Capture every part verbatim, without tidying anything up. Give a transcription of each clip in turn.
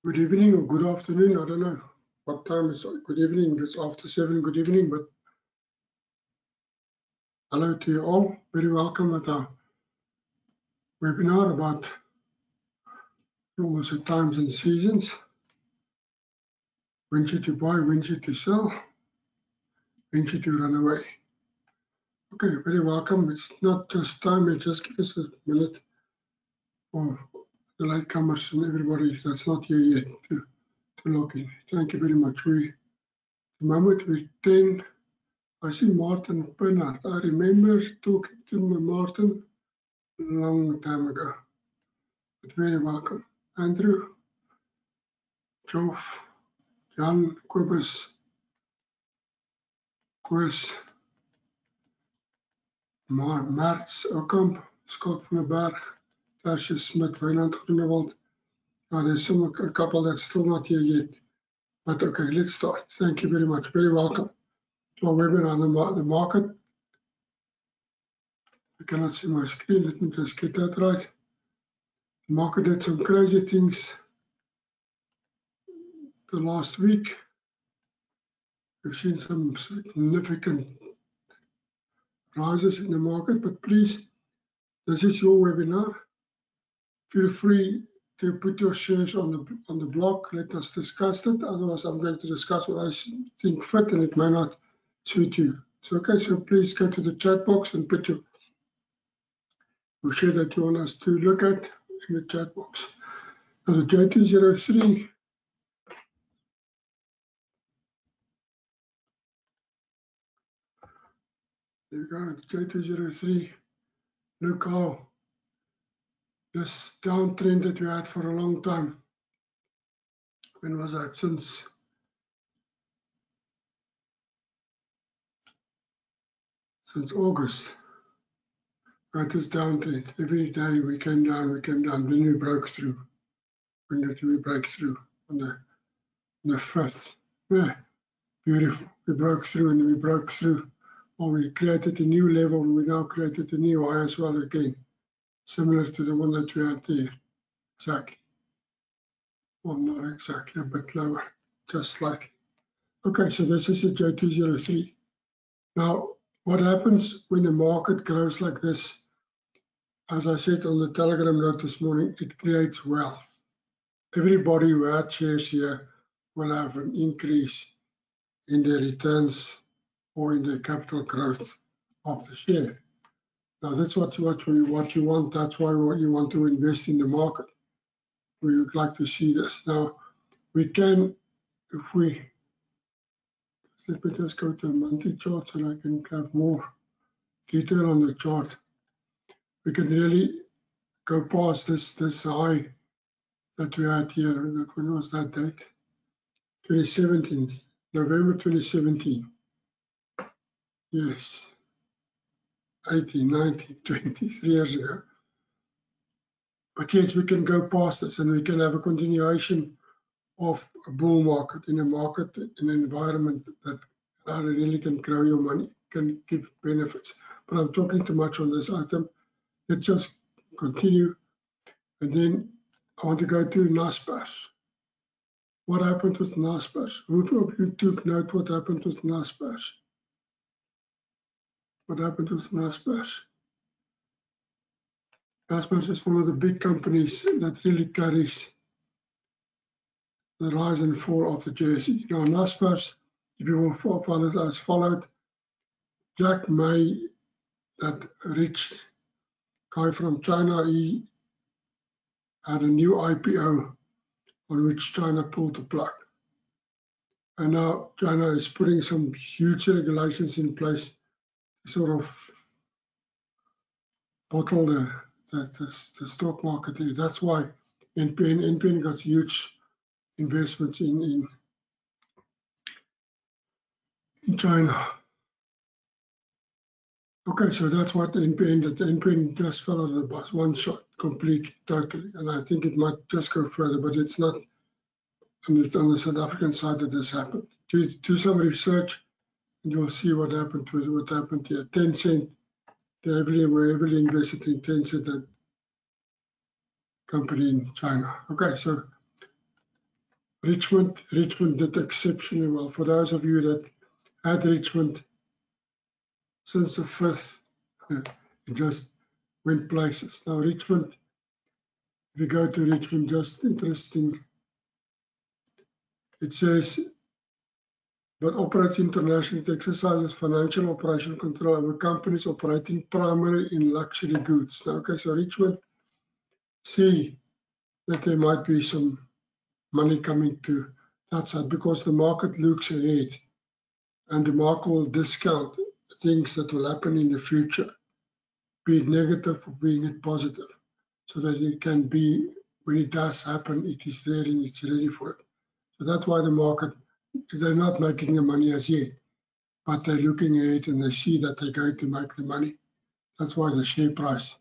Good evening or good afternoon. I don't know what time is good evening. It's after seven. Good evening, but hello to you all. Very welcome at our webinar about also times and seasons. Venture to buy, venture to sell, venture to run away. Okay, very welcome. It's not just time. It just give us a minute for the latecomers and everybody that's not here yet to, to log in. Thank you very much. We, the moment we ten. I see Martin Bernard. I remember talking to Martin a long time ago. But very welcome. Andrew, Joff, Jan, Kobus, Chris, Marts, Okamp, Scott van der Berg, Tertius Smith, Wynand Groenewald. Now there's some, a couple that's still not here yet. But okay, let's start. Thank you very much. Very welcome to our webinar on the market. I cannot see my screen. Let me just get that right. The market did some crazy things the last week. We've seen some significant rises in the market, but please, this is your webinar. Feel free to put your shares on the on the blog. Let us discuss it. Otherwise, I'm going to discuss what I think fit, and it may not suit you. So, okay, so please go to the chat box and put your, your share that you want us to look at in the chat box. Now, the J two zero three. There you go, J two zero three. Look how this downtrend that we had for a long time. When was that? Since since August. We had this downtrend. Every day we came down, we came down. Then we broke through. When did we break through? On the on the fifth. Yeah, beautiful. We broke through and we broke through. Well, we created a new level and we now created a new high as well again. Similar to the one that we had there. Exactly. Well, not exactly, a bit lower, just slightly. Okay, so this is the J two zero three. Now, what happens when the market grows like this? As I said on the Telegram note this morning, it creates wealth. Everybody who had shares here will have an increase in their returns or in the capital growth of the share. Now that's what, what, we, what you want. That's why you want to invest in the market. We would like to see this. Now we can, if we, let me just go to a monthly chart so I can have more detail on the chart. We can really go past this, this high that we had here. When was that date? twenty seventeen, November twenty seventeen. Yes, eighteen, nineteen, twenty, three years ago. But yes, we can go past this and we can have a continuation of a bull market in a market, in an environment that really can grow your money, can give benefits. But I'm talking too much on this item. Let's just continue. And then I want to go to Naspers. What happened with Naspers? Who of you took note what happened with Naspers? What happened with Naspers? Naspers is one of the big companies that really carries the rise and fall of the J S E. Now, Naspers, if you will follow it as followed, Jack May, that rich guy from China, he had a new I P O on which China pulled the plug. And now China is putting some huge regulations in place to sort of bottle the, the, the, the stock market here. That's why N P N, N P N got huge investments in, in, in China. Okay, so that's what the N P N did. The N P N just fell out of the bus, one shot, completely, totally. And I think it might just go further, but it's not. And it's on the South African side that this happened. Do, do some research, and you'll see what happened with what happened here. Tencent, they heavily were heavily invested in Tencent, that company in China. Okay, so Richmond, Richmond did exceptionally well. For those of you that had Richmond since the fifth, uh, it just went places. Now Richmond, if you go to Richmond, just interesting. It says, but operates internationally, it exercises financial operation control over companies operating primarily in luxury goods. Okay, so Richmond see that there might be some money coming to that side because the market looks ahead and the market will discount things that will happen in the future, be it negative or being it positive, so that it can be, when it does happen, it is there and it's ready for it. So that's why the market, they're not making the money as yet, but they're looking ahead and they see that they're going to make the money. That's why the share price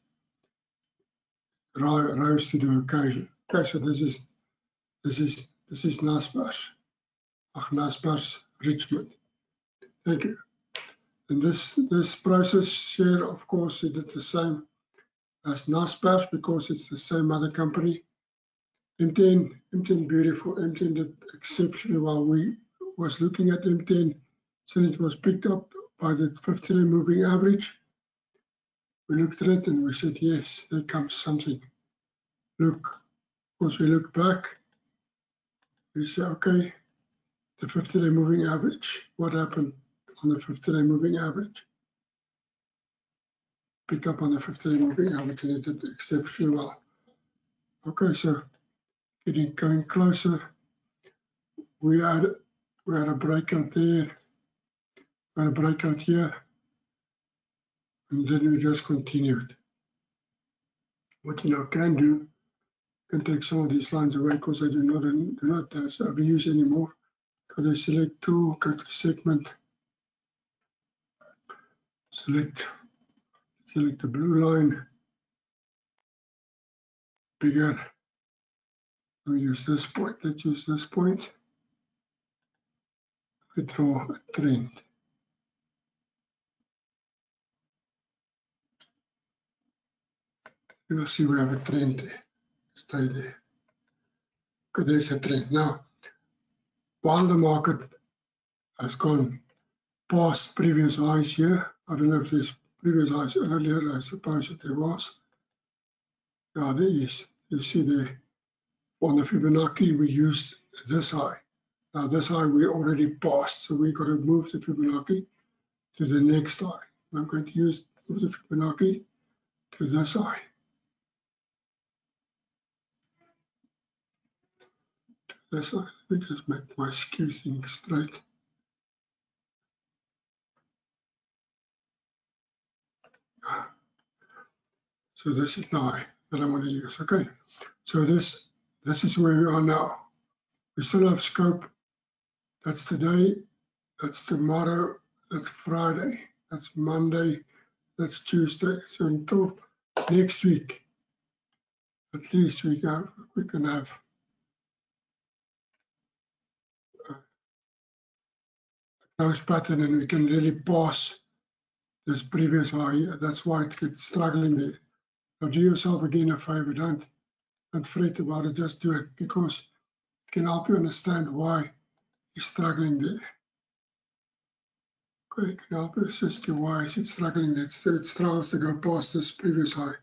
rose to the occasion. Okay, so this is this is this is Naspers. Ach, Naspers Richmond. Thank you. And this this process share, of course, it did the same as Naspers because it's the same other company. M T N, M T N beautiful. M T N did exceptionally well. We was looking at M T N, so it was picked up by the fifty-day moving average. We looked at it and we said, yes, there comes something. Look, once we look back, we say, okay, the fifty-day moving average, what happened on the fifty-day moving average? Picked up on the fifty-day moving average and it did exceptionally well. Okay, so getting going closer, we had we had a breakout there, we had a breakout here, and then we just continued. What you now can do, can take some of these lines away because I do not do not uh, so use anymore. Go to select tool, go to segment, select select the blue line, bigger. We'll use this point. Let's use this point. We draw a trend. You will see we have a trend there. Stay there. Okay, there's a trend. Now, while the market has gone past previous highs here, I don't know if there's previous highs earlier, I suppose that there was. Yeah, there is. You see there, on the Fibonacci, we used this high. Now this high we already passed, so we got to move the Fibonacci to the next high. I'm going to use move the Fibonacci to this high. To this high. Let me just make my skew thing straight. So this is the high that I want to use. Okay. So this this is where we are now. We still have scope. That's today, that's tomorrow, that's Friday, that's Monday, that's Tuesday. So until next week, at least we can, we can have a close pattern and we can really pass this previous high. That's why it gets struggling there. Now do yourself again a favor, don't, don't fret about it, just do it because it can help you understand why you're struggling there. Okay, it can help you assist you why is it struggling there. It struggles to go past this previous high.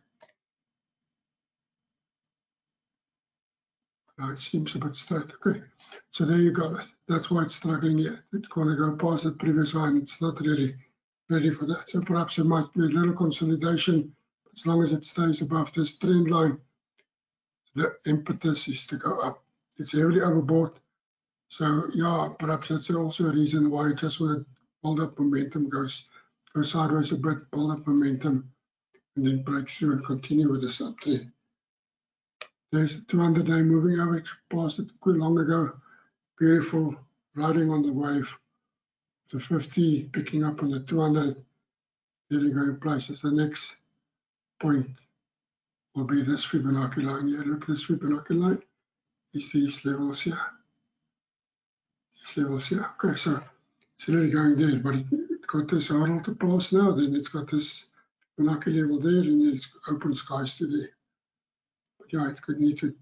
Now it seems a bit straight. Okay, so there you got it. That's why it's struggling here. It's going to go past the previous high and it's not really ready for that. So perhaps there might be a little consolidation. As long as it stays above this trend line, the impetus is to go up. It's heavily overbought. So yeah, perhaps that's also a reason why you just want to build up momentum, goes, go sideways a bit, build up momentum, and then break through and continue with this uptrend. There's the two hundred day moving average, passed it quite long ago. Beautiful, riding on the wave. The fifty, picking up on the two hundred, really going places. The next point will be this Fibonacci line here. Look, this Fibonacci line is these levels here. These levels here. Okay, so it's really going there, but it, it got this hurdle to pass now. Then it's got this Fibonacci level there, and then it's open skies to there. But yeah, it could need to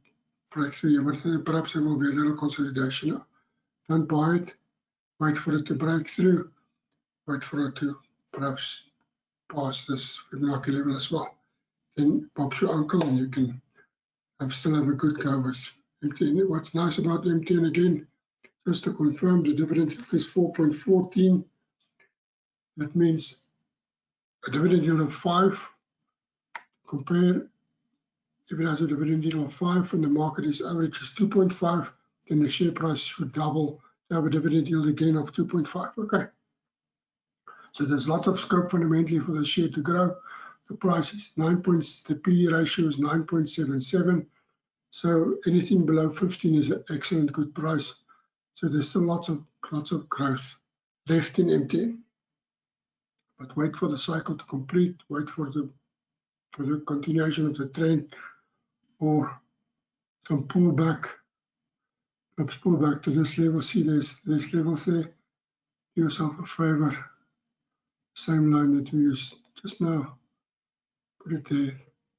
break through here, but perhaps there will be a little consolidation now. Don't buy it, wait for it to break through, wait for it to perhaps pass this Fibonacci level as well. Then Bob's your uncle and you can have, still have a good go with M T N. What's nice about M T N again, just to confirm, the dividend is four point one four. That means a dividend yield of five. Compare, if it has a dividend yield of five and the market is average is two point five, then the share price should double to have a dividend yield again of two point five. Okay. So there's lots of scope fundamentally for the share to grow. The price is nine points, the P E ratio is nine point seven seven. So anything below fifteen is an excellent good price. So there's still lots of lots of growth left in M T N. But wait for the cycle to complete, wait for the for the continuation of the trend or some pullback. Perhaps pull back to this level. See there's there's levels there. Do yourself a favor. Same line that we used just now. Put it there.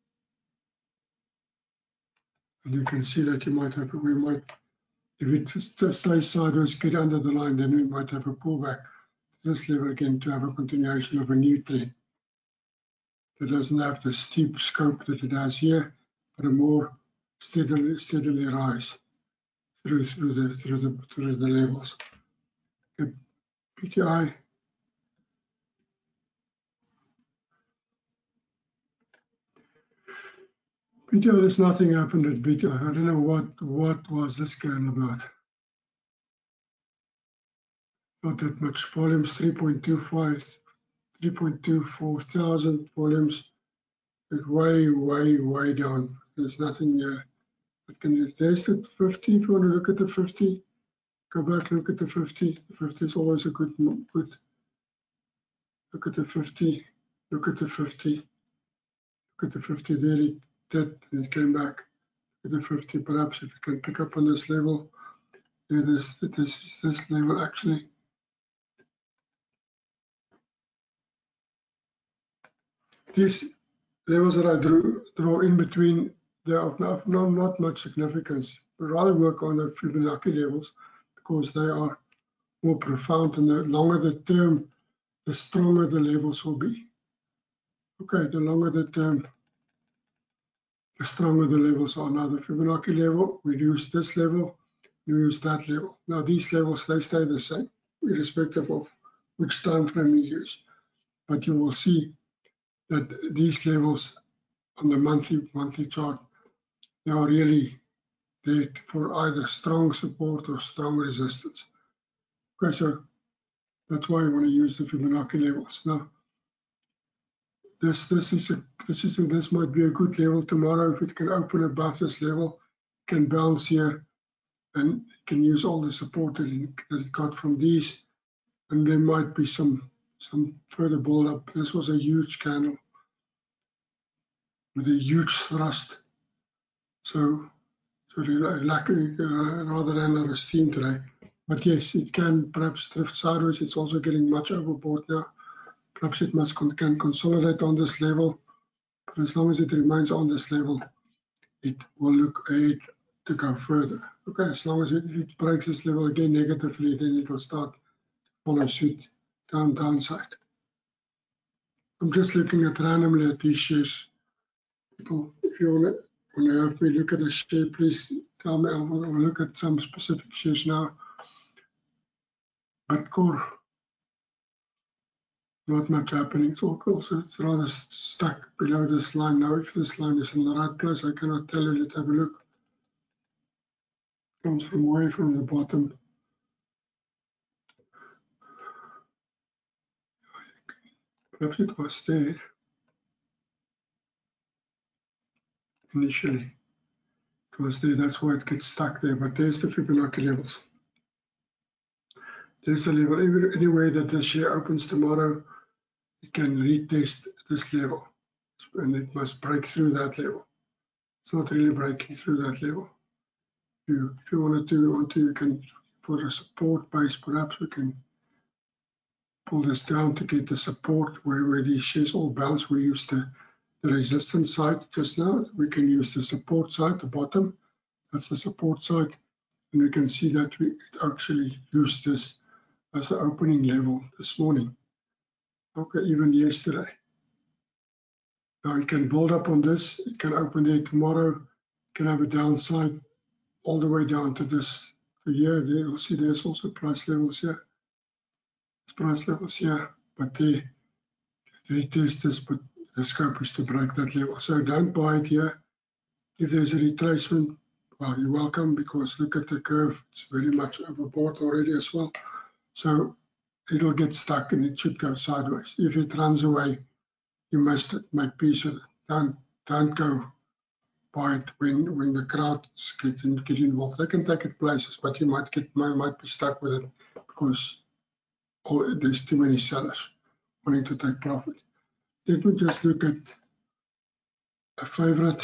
And you can see that you might have, we might, if it just stays sideways, get under the line, then we might have a pullback to this level again to have a continuation of a new trend. It doesn't have the steep scope that it has here, but a more steadily, steadily rise through through the through the through the levels. The P T I. P T I, there's nothing happened at P T I. I don't know what what was this scan about. Not that much volumes, three point two five, three point two four thousand volumes. It's way, way, way down. There's nothing here. But can you, there's the fifty. If you want to look at the fifty, go back, look at the fifty. The fifty is always a good, good. Look at the fifty. Look at the fifty. Look at the fifty there. It did, and it came back. Look at the fifty. Perhaps if you can pick up on this level, there this, this is this level actually. These levels that I drew draw in between, they are not, not, not much significance. But rather work on the Fibonacci levels because they are more profound, and the longer the term, the stronger the levels will be. Okay, the longer the term, the stronger the levels are. Now the Fibonacci level, we use this level, we use that level. Now these levels, they stay the same, irrespective of which time frame you use. But you will see that these levels on the monthly monthly chart, they are really there for either strong support or strong resistance. Okay, so that's why I want to use the Fibonacci levels. Now, this this is a this is a, this might be a good level tomorrow if it can open above this level, it can bounce here, and it can use all the support that it, that it got from these, and there might be some some further build up. This was a huge candle with a huge thrust. So, so luckily, uh, rather than a steam today. But yes, it can perhaps drift sideways. It's also getting much overbought now. Perhaps it must con can consolidate on this level. But as long as it remains on this level, it will look ahead to go further. Okay, as long as it, if it breaks this level again negatively, then it will start to follow suit down downside. I'm just looking at randomly at these shares. People, if you want to, want to have me look at a share, please tell me. I'll, I'll look at some specific shares now. But core, not much happening. It's also it's rather stuck below this line. Now, if this line is in the right place, I cannot tell you. Let's have a look. Comes from way from the bottom. Perhaps it was there initially. It was there. That's why it gets stuck there. But there's the Fibonacci levels. There's a level. Anyway that the share opens tomorrow, it can retest this level, and it must break through that level. It's not really breaking through that level. If you, if you wanted to, want to, you can, for a support base, perhaps we can pull this down to get the support where, where these shares all bounce. We use the, the resistance side just now. We can use the support side, the bottom, That's the support side. And we can see that we actually used this as the opening level this morning. Okay, even yesterday. Now it can build up on this. It can open there tomorrow. It can have a downside all the way down to this to here. There you'll see there's also price levels here. There's price levels here, but they retest this, but the scope is to break that level. So don't buy it here. If there's a retracement, well, you're welcome, because look at the curve. It's very much overbought already as well. So it'll get stuck and it should go sideways. If it runs away, you must make peace with it. Don't, don't go buy it when, when the crowds get, in, get involved. They can take it places, but you might get might, might be stuck with it because all, there's too many sellers wanting to take profit. Let me just look at a favorite,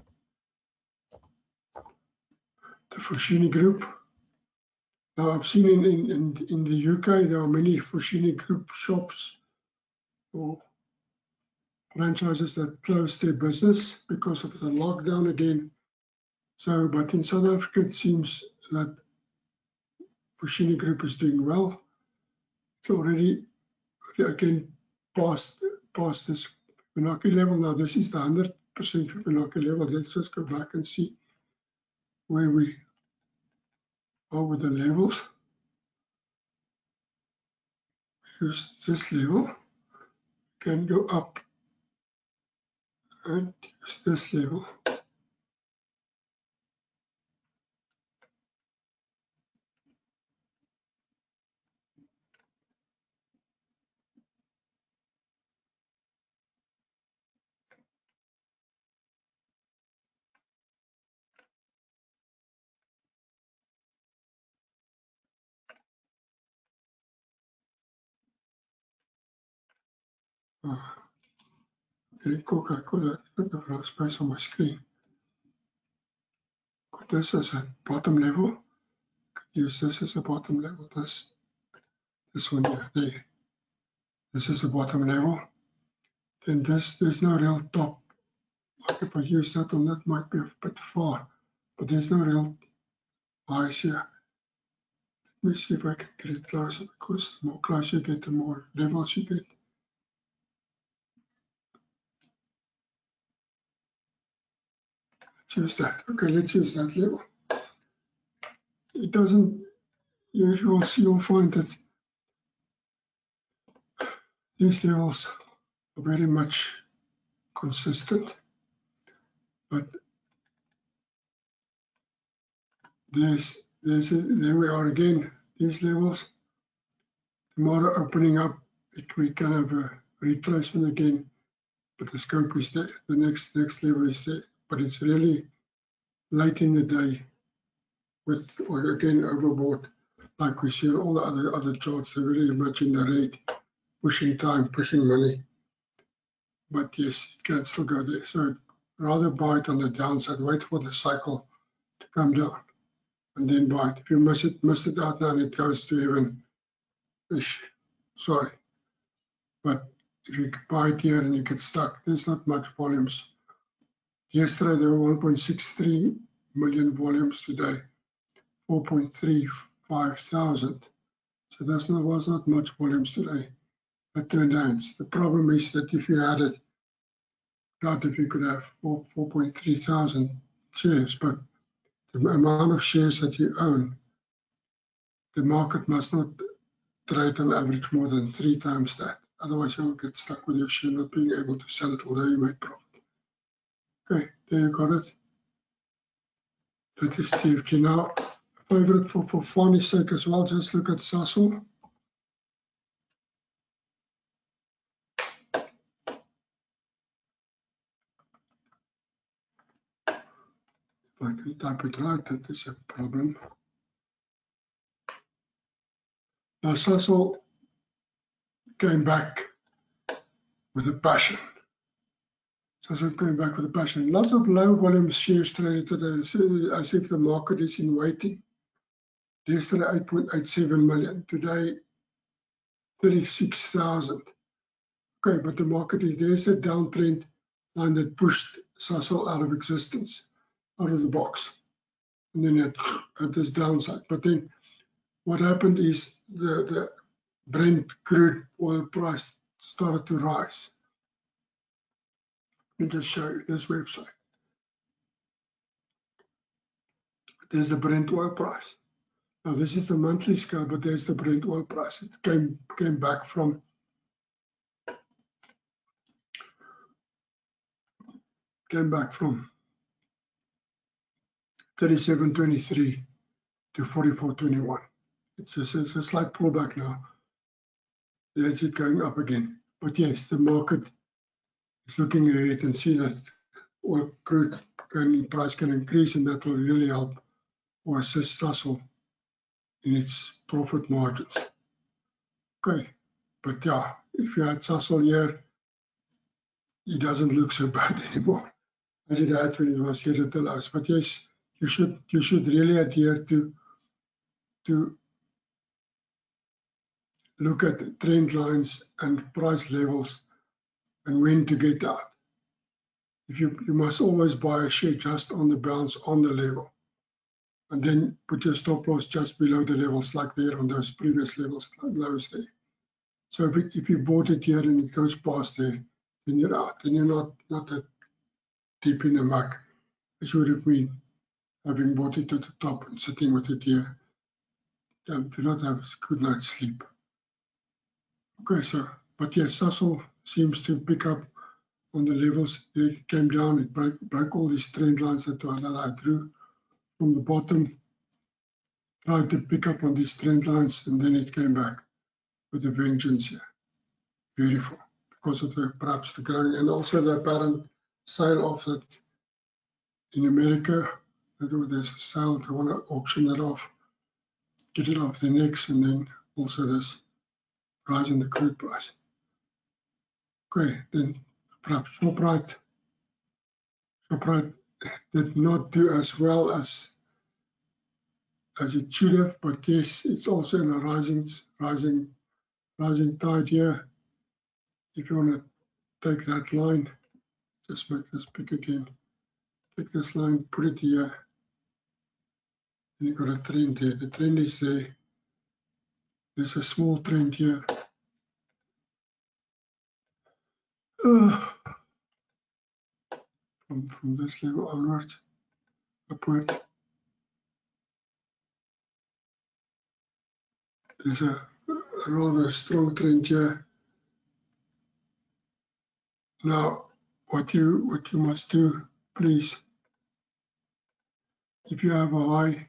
the Foschini Group. Now I've seen in, in, in, in the U K, there are many Foschini Group shops or franchises that closed their business because of the lockdown again. So, but in South Africa, it seems that Foschini Group is doing well. It's already, again, past, past this Fibonacci level. Now, this is the one hundred percent Fibonacci level. Let's just go back and see where we are with the levels. Use this level, can go up and use this level. Uh, very cool, I could have a space on my screen. Got this as a bottom level. Use this as a bottom level. This, this one here, there. This is the bottom level. Then this, there's no real top. Like if I use that one, that might be a bit far, but there's no real highs here. Let me see if I can get it closer, because the more closer you get, the more levels you get. Let's use that. Okay, let's use that level. It doesn't, you will see, you'll find that these levels are very much consistent, but there's, there's a, there we are again, these levels. Tomorrow opening up, it, we can have a retracement again, but the scope is there. The next next level is there, but it's really late in the day with, or again, overbought, like we see on all the other other charts. They're very much in the red, pushing time, pushing money. But yes, it can still go there. So rather buy it on the downside, wait for the cycle to come down, and then buy it. If you miss it, miss it out now, and it goes to even, ish, sorry. But if you buy it here and you get stuck, there's not much volumes. Yesterday there were one point six three million volumes, today four point three five thousand. So that's not, was not much volumes today that turned hands. The problem is that if you had it, doubt if you could have four point three thousand shares, but the amount of shares that you own, the market must not trade on average more than three times that. Otherwise, you'll get stuck with your share not being able to sell it, although you made profit. Okay, there you got it. That is T F G. Now, a favorite for, for funny's sake as well, just look at Sasol. If I can type it right, that is a problem. Now, Sasol came back with a passion. Sasol came back with a passion. Lots of low volume shares traded today, as if the market is in waiting. Yesterday, eight point eight seven million. Today, thirty-six thousand. Okay, but the market is, there's a downtrend line that pushed Sasol out of existence, out of the box. and then at, at this downside. But then what happened is the, the Brent crude oil price started to rise. Let me just show you this website. There's the Brent oil price. Now this is the monthly scale, but there's the Brent oil price. It came came back from came back from thirty-seven twenty-three to forty-four twenty-one. It's just it's a slight pullback now. There's it going up again. But yes, the market is looking ahead and see that oil crude can, price can increase, and that will really help or assist Sasol in its profit margins. Okay, but yeah, if you had Sasol here, it doesn't look so bad anymore as it had when it was here at the lows. But yes, you should you should really adhere to to look at trend lines and price levels and when to get out. If you you must always buy a share just on the bounce on the level, and then put your stop loss just below the levels, like there on those previous levels, lows there. So if, it, if you bought it here and it goes past there, then you're out. Then you're not not that deep in the muck as you would have been having bought it at the top and sitting with it here. Um, do not have a good night's sleep. Okay, so but yes, Sasol seems to pick up on the levels. It came down, it broke, broke all these trend lines that, that I drew from the bottom, tried to pick up on these trend lines, and then it came back with a vengeance here. Beautiful, because of the perhaps the growing and also the apparent sale of it in America. There's a sale, they want to auction it off, get it off the necks, and then also this rise in the crude price. Okay, then perhaps Shoprite. Shoprite did not do as well as as it should have, but yes, it's also in a rising, rising, rising tide here. If you want to take that line, just make this big again. Take this line, put it here, and you've got a trend there. The trend is there. There's a small trend here. Uh, from from this level onwards, upward. There's a, a rather strong trend here. Now, what you what you must do, please, if you have a high,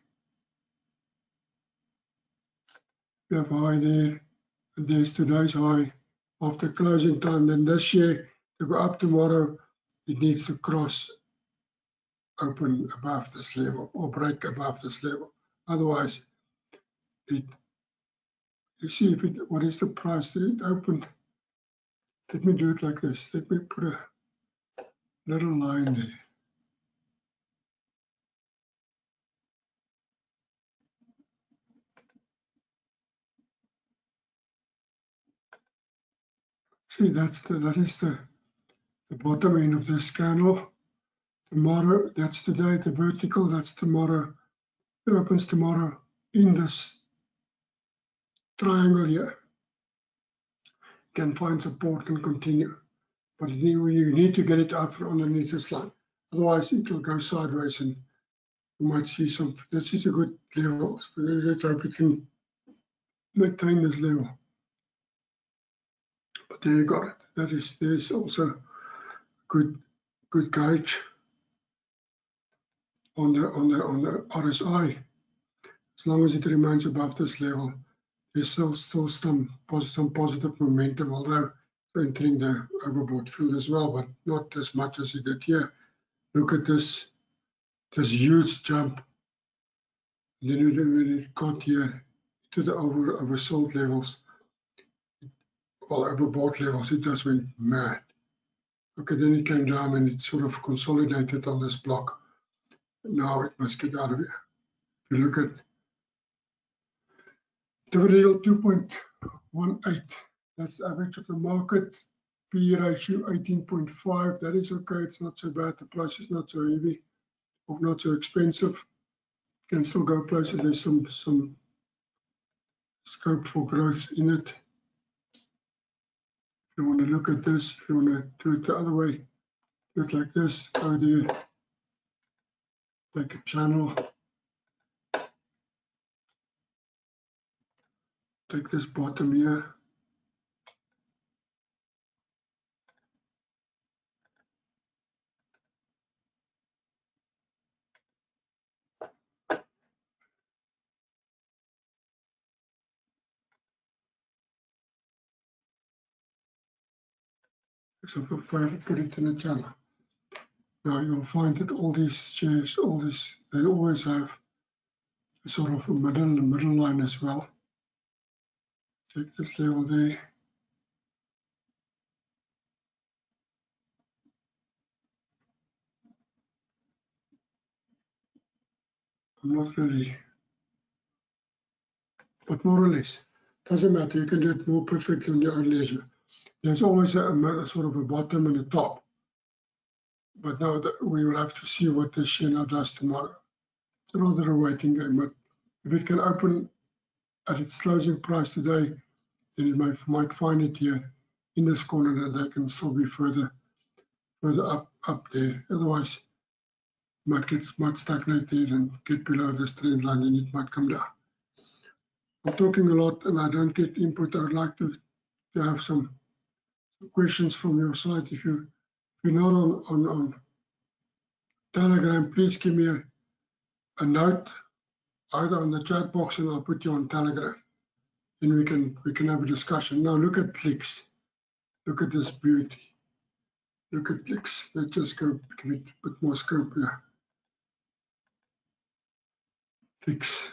you have a high there, and there's today's high after closing time, then this share to go up tomorrow, it needs to cross open above this level or break above this level. Otherwise, it you see if it what is the price that it opened. Let me do it like this. Let me put a little line there. See, that's the that is the the bottom end of this candle. Tomorrow, that's today, the vertical, that's tomorrow. It opens tomorrow in this triangle here. You can find support and continue, but you need to get it out from underneath this line. Otherwise, it will go sideways and you might see some. This is a good level. So let's hope it can maintain this level. But there you got it. That is, there's also good, good gauge on the on the on the R S I. As long as it remains above this level, there's still still some positive, some positive momentum, although entering the overbought field as well, but not as much as it did here. Look at this this huge jump. And then when it got here to the over oversold levels, well, overbought levels, it just went mad. Okay, then it came down and it sort of consolidated on this block. Now it must get out of here. If you look at dividend yield two point one eight, that's the average of the market. P E ratio eighteen point five, that is okay, it's not so bad. The price is not so heavy or not so expensive. can still go places. There's some some scope for growth in it. If you want to look at this, if you want to do it the other way, do it like this, go there, take a channel, take this bottom here, so put it in a channel. Now you'll find that all these shares, all this, they always have a sort of a middle, a middle line as well. Take this level there. I'm not really, but more or less, doesn't matter. You can do it more perfectly on your own leisure. There's always a, a sort of a bottom and a top. But now that we will have to see what this share now does tomorrow. It's rather a waiting game, but if it can open at its closing price today, then it might, might find it here in this corner that they can still be further further up up there. Otherwise, it might get might stagnate there and get below this trend line, and it might come down. I'm talking a lot and I don't get input. I would like to, to have some questions from your side. If you if you're not on on, on Telegram, please give me a, a note either on the chat box and I'll put you on Telegram. And we can we can have a discussion. Now look at clicks. Look at this beauty. Look at clicks. Let's just go give it a bit more scope here. Clicks.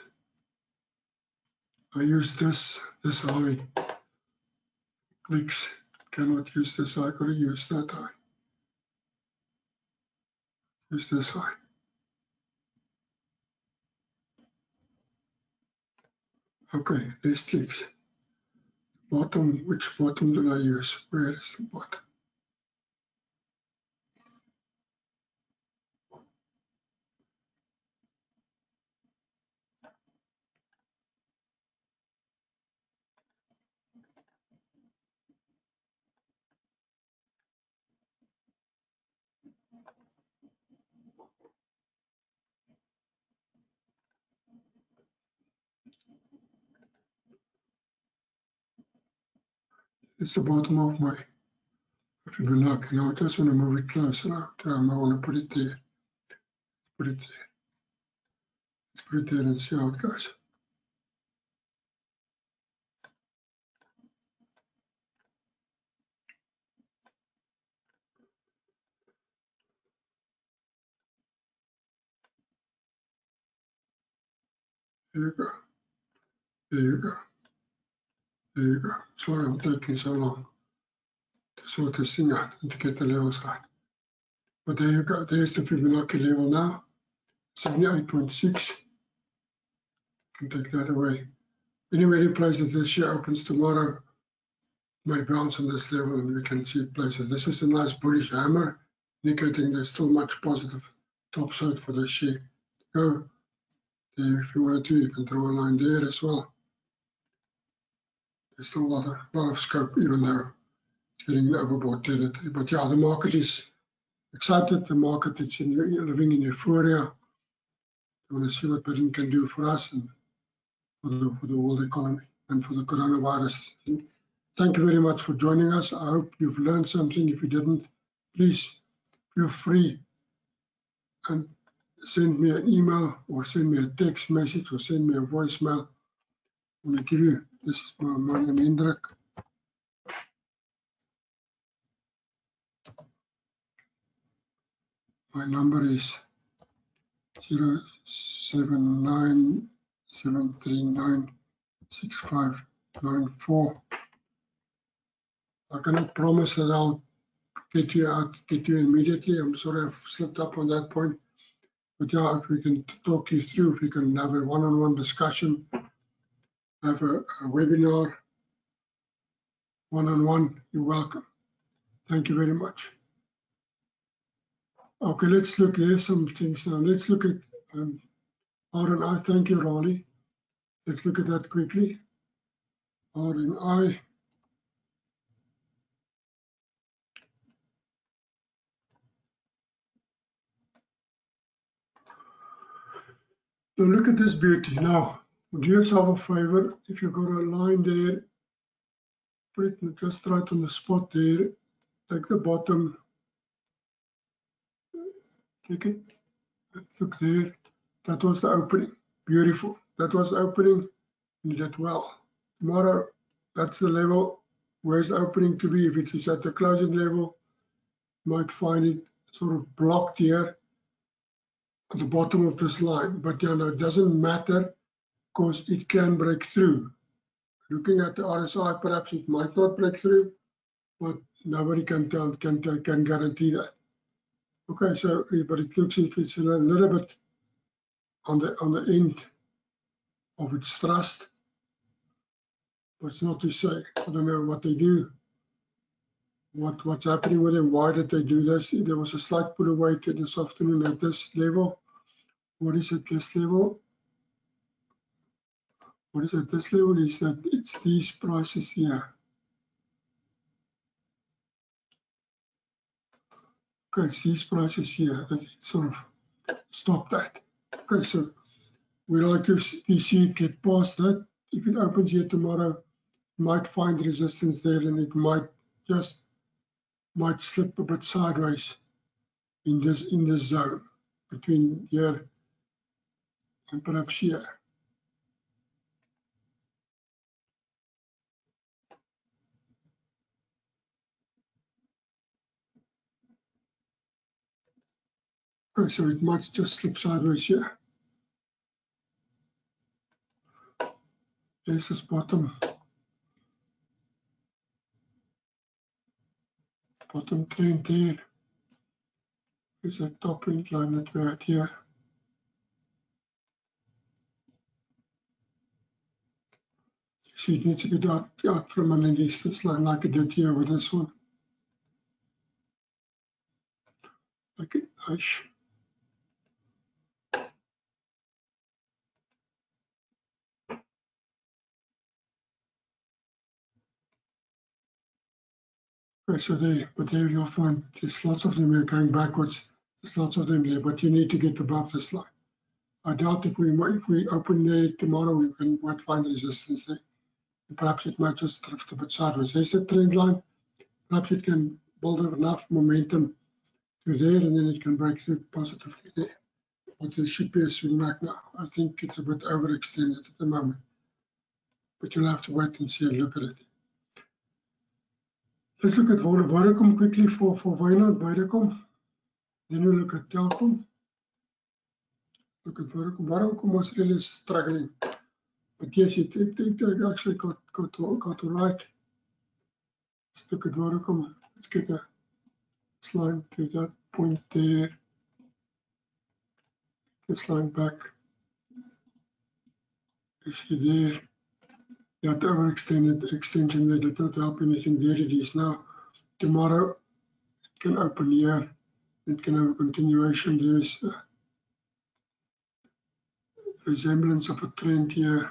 I use this this high. Clicks. Cannot use this high. I gotta use that high. Use this high. Okay, there's clicks. Bottom, which bottom did I use? Where is the bottom? It's the bottom of my Fibonacci. Now I just want to move it closer out. Um, I want to put it there. Put it there. Let's put it there and see how it goes. There you go. There you go. There you go. Sorry I'm taking so long to sort this thing out and to get the levels right. But there you go. There's the Fibonacci level now. seventy-eight point six. Can take that away. Anywhere in place that this share opens tomorrow may bounce on this level and we can see it places. This is a nice bullish hammer, indicating there's still much positive top side for this share to go. There, if you wanted to, you can draw a line there as well. There's still a lot of, lot of scope, even though it's getting overbought territory. But yeah, the market is excited. The market is in, living in euphoria. I want to see what Biden can do for us and for the, for the world economy and for the coronavirus. And thank you very much for joining us. I hope you've learned something. If you didn't, please feel free and send me an email or send me a text message or send me a voicemail. I'm going to give you, this is my, my name, Hendrik. My number is zero seven nine seven three nine six five nine four. I cannot promise that I'll get you out, get you immediately. I'm sorry I've slipped up on that point. But yeah, if we can talk you through, if we can have a one-on-one discussion, have a, a webinar, one-on-one, you're welcome. Thank you very much. Okay, let's look, here's some things now. Let's look at um, R and I, thank you, Raleigh. Let's look at that quickly. R and I. Now look at this beauty. Now, do yourself a favor. If you've got a line there, put it just right on the spot there. Take the bottom. Take it. Look there. That was the opening. Beautiful. That was the opening. You did well. Tomorrow, that's the level. Where's the opening to be? If it is at the closing level, you might find it sort of blocked here at the bottom of this line. But you know, it doesn't matter because it can break through. Looking at the R S I, perhaps it might not break through, but nobody can tell, can tell, can guarantee that. Okay, so but it looks if it's a little bit on the on the end of its thrust. But it's not to say. I don't know what they do. What what's happening with them? Why did they do this? There was a slight pull away to this afternoon at this level. What is at this level? What is at this level is that it's these prices here. Okay, it's these prices here that it sort of stopped at. Okay, so we like to see it get past that. If it opens here tomorrow, it might find resistance there and it might just might slip a bit sideways in this in this zone between here and perhaps here. Okay, so it might just slip sideways here. There's this bottom, bottom trend there. There's a top incline that we're at here. You see, it needs to get out, out from underneath this line like it did here with this one. Like it, nice. Okay, so there, but there you'll find there's lots of them here going backwards. There's lots of them there, but you need to get above this line. I doubt if we if we open there tomorrow, we can might find resistance there. And perhaps it might just drift a bit sideways. There's a trend line. Perhaps it can build up enough momentum to there, and then it can break through positively there. But there should be a swing back now. I think it's a bit overextended at the moment, but you'll have to wait and see and look at it. Let's look at Vodacom quickly for for Wynand Vodacom. Then we look at Telkom. Look at Vodacom. Vodacom was really struggling, but yes, it, it, it actually got got got right. Let's look at Vodacom. Let's get a line to that point there. This line back. You see there. That overextended extension there did not help anything. There it is now. Tomorrow it can open here. It can have a continuation. There's a resemblance of a trend here.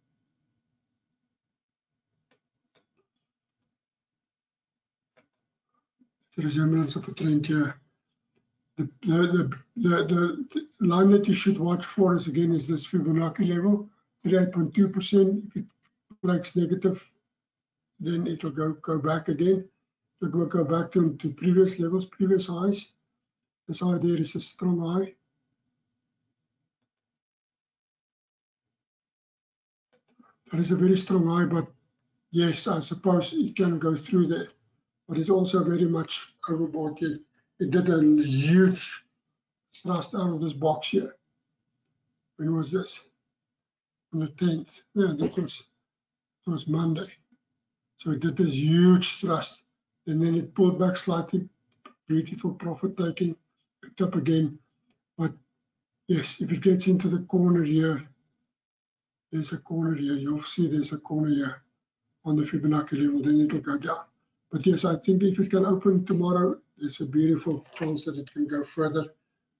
The resemblance of a trend here. The, the, the, the, the line that you should watch for is again is this Fibonacci level, thirty-eight point two percent. If it breaks negative, then it will go go back again. It will go back to, to previous levels, previous highs. This high there is a strong high. That is a very strong high, but yes, I suppose it can go through there. But it's also very much overbought here. It did a huge thrust out of this box here. When was this? On the tenth. Yeah, that was, that was Monday. So it did this huge thrust. And then it pulled back slightly. Beautiful profit taking. Picked up again. But yes, if it gets into the corner here, there's a corner here. You'll see there's a corner here on the Fibonacci level, then it'll go down. But yes, I think if it can open tomorrow, there's a beautiful chance that it can go further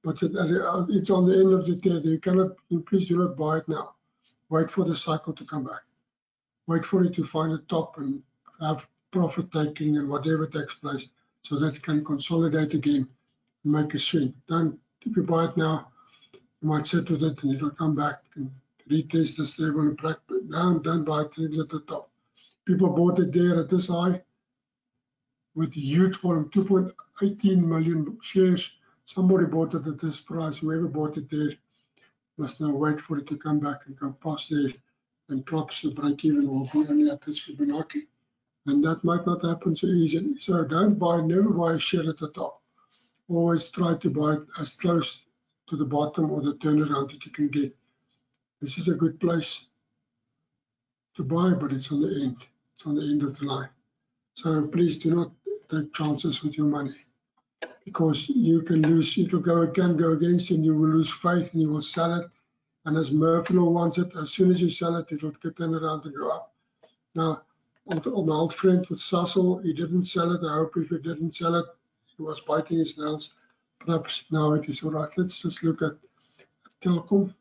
but it, uh, it's on the end of the tether. You cannot, please do not buy it now. Wait for the cycle to come back. Wait for it to find a top and have profit taking and whatever takes place so that it can consolidate again and make a swing. Don't, if you buy it now, you might sit with it and it'll come back and retest this level and practice. Down, don't buy it, leaves at the top. People bought it there at this high with huge volume, two point one eight million shares. Somebody bought it at this price. Whoever bought it there must now wait for it to come back and go past there, and perhaps the break even will be only at this Fibonacci. And that might not happen so easily. So don't buy, never buy a share at the top. Always try to buy it as close to the bottom or the turnaround that you can get. This is a good place to buy, but it's on the end. It's on the end of the line. So please do not take chances with your money, because you can lose, it will go, it can go against you and you will lose faith and you will sell it. And as Murphy wants it, as soon as you sell it, it will get turned around and go up. Now, on my old friend with Sassel, he didn't sell it. I hope if he didn't sell it, he was biting his nails. Perhaps now it is all right. Let's just look at Telkom.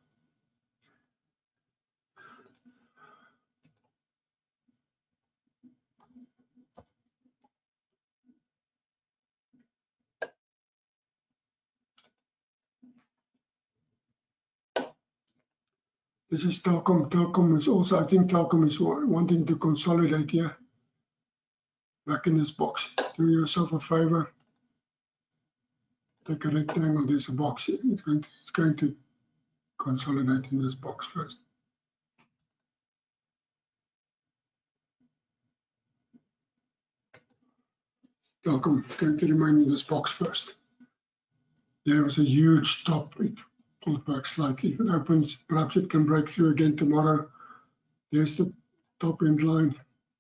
This is Telkom. Telkom is also, I think Telkom is wanting to consolidate here. Back in this box. Do yourself a favor. Take a rectangle, there's a box here. It's going to, it's going to consolidate in this box first. Telkom is going to remain in this box first. There was a huge top. It pulled back slightly. If it opens, perhaps it can break through again tomorrow. There's the top end line.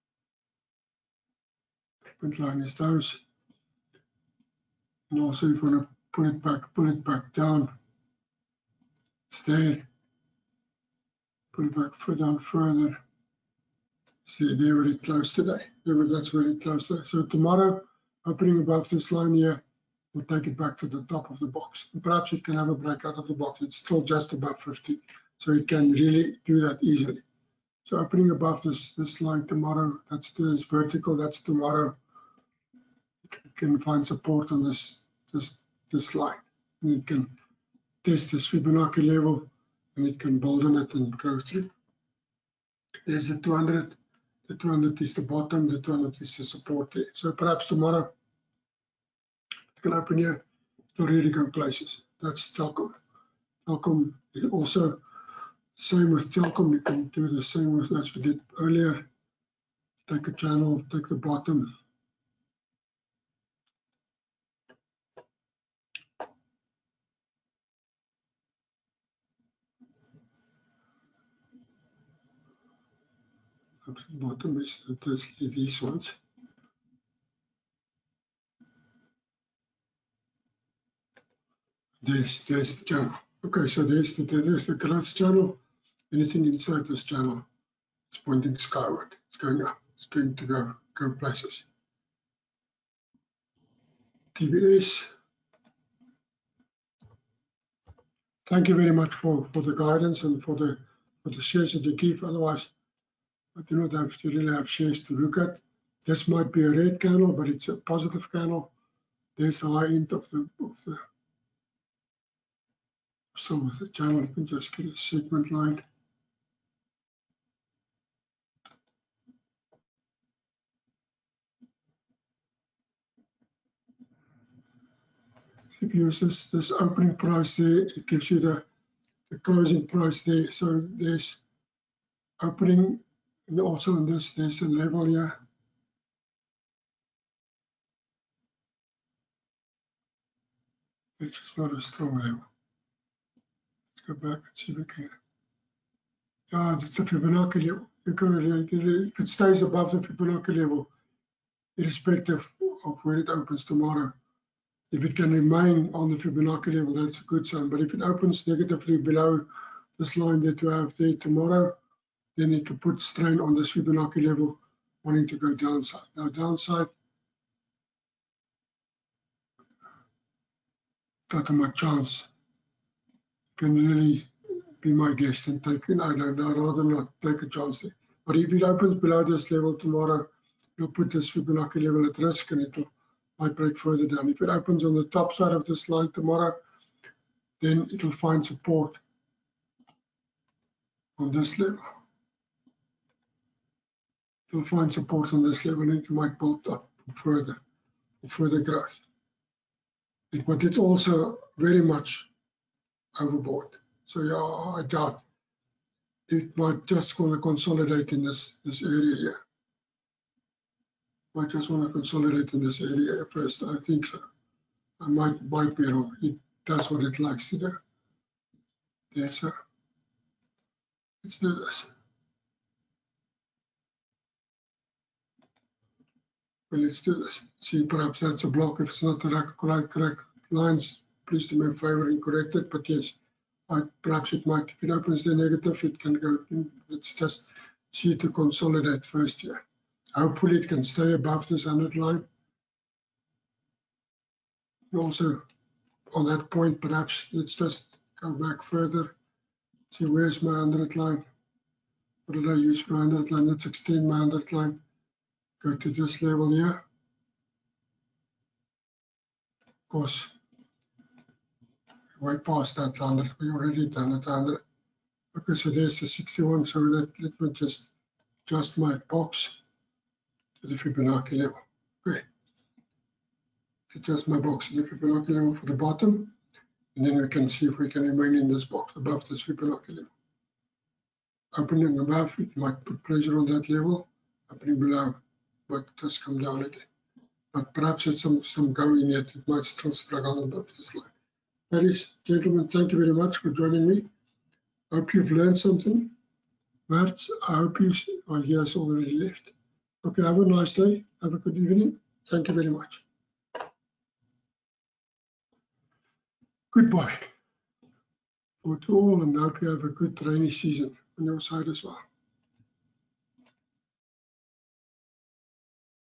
Top end line is those. And also if you want to pull it back, pull it back down. It's there. Pull it back further down further. See, they're very close today. That's very close today. So tomorrow, opening above this line here, we'll take it back to the top of the box. And perhaps it can have a breakout of the box. It's still just above fifty. So it can really do that easily. So opening above this, this line tomorrow, that's this vertical, that's tomorrow. It can find support on this, this, this line. And it can test this Fibonacci level and it can build on it and go through. There's the two hundred. The two hundred is the bottom, the two hundred is the support there. So perhaps tomorrow it can open here, it will really go places. That's Telkom. Telkom is also same with Telkom. You can do the same with as we did earlier. Take a channel, take the bottom. Up to the bottom is these ones. There's, there's the channel. Okay, so there's the, there's the growth channel. Anything inside this channel, it's pointing skyward. It's going up. It's going to go, go places. T B S. Thank you very much for, for the guidance and for the for the shares that you give. Otherwise, I do not have to really have shares to look at. This might be a red candle, but it's a positive candle. There's the high end of the of the some of the channel. You can just get a segment line. If you use this this opening price there, it gives you the, the closing price there. So there's opening, and also in this there's a level here. Which is not a strong level. Let's go back and see if we can. Yeah, it's a Fibonacci level. You can, if it stays above the Fibonacci level, irrespective of where it opens tomorrow, if it can remain on the Fibonacci level, that's a good sign. But if it opens negatively below this line that you have there tomorrow, then it will put strain on this Fibonacci level, wanting to go downside. Now, downside, not a much chance can really be my guest and take it. I don't know, I'd rather not take a chance there. But if it opens below this level tomorrow, you'll put this Fibonacci level at risk and it'll might break further down. If it opens on the top side of this line tomorrow, then it'll find support on this level. It'll find support on this level and it might build up further, for further growth. But it's also very much overbought. So yeah, I doubt it might just want to consolidate in this, this area here. Might just want to consolidate in this area first. I think so. I might, might be wrong. It does what it likes to do. There, so let's do this. Well, let's do this. See, perhaps that's a block. If it's not the correct, correct lines, please do me a favor and correct it. But yes, I, perhaps it might, if it opens the negative, it can go, it's just see to consolidate first here. Hopefully it can stay above this one hundred line. And also on that point, perhaps let's just go back further. See, where's my one hundred line? What did I use for one hundred line? That's sixteen, my one hundred line. Go to this level here. Of course, way past that one hundred, we already done it one hundred. Okay, so there's the sixty-one, so that, let me just adjust my box to the Fibonacci level. Okay, adjust my box to the Fibonacci level for the bottom, and then we can see if we can remain in this box above this Fibonacci level. Opening above, it might put pressure on that level. Opening below, but just come down again. But perhaps it's some, some going yet, it might still struggle above this line. Ladies, gentlemen, thank you very much for joining me. Hope you've learned something. Mertz, I hope you, oh, he has already left. Okay, have a nice day. Have a good evening. Thank you very much. Goodbye. For to all, and hope you have a good rainy season on your side as well.